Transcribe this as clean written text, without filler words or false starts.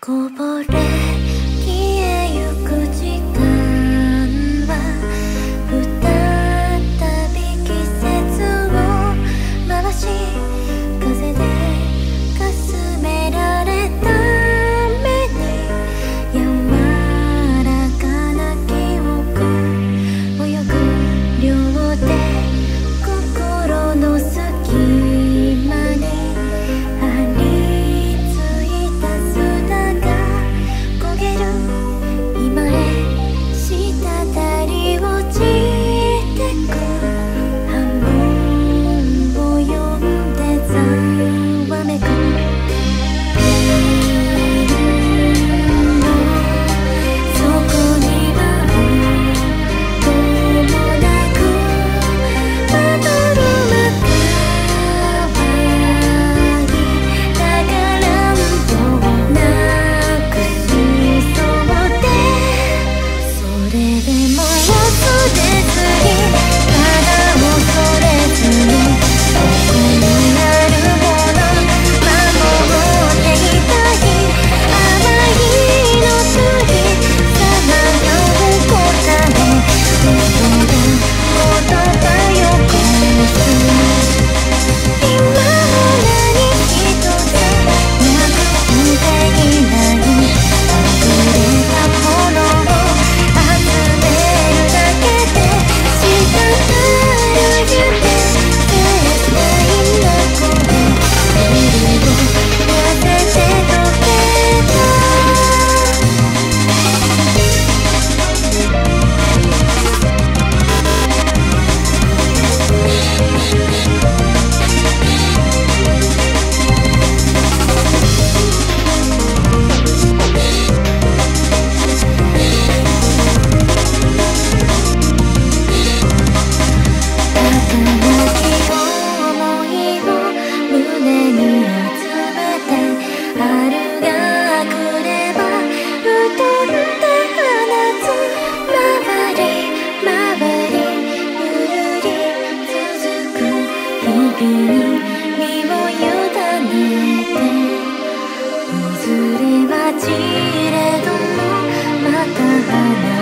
こぼれ消えゆく時間は再び季節を回し風でかすめられた目に柔らかな記憶泳ぐ両手心の隙間に張り付いた砂が焦げる今へ滴り落ちてく波紋を呼んでざわめくそこには音もなくバトル幕だからんとなくしそうでそれでも恐れずにただ恐れずにここにあるもの守っていたい甘いのとりさまよう答え望んだ言葉よこす今も何一つなくていない溢れたものを集めるだけで滴る夢絶対な声ビルを混ぜて溶け思いを胸に集めて春が来れば飛んで放つ回り回りゆるり続く日々に身を委ねていずれは散れどもまた花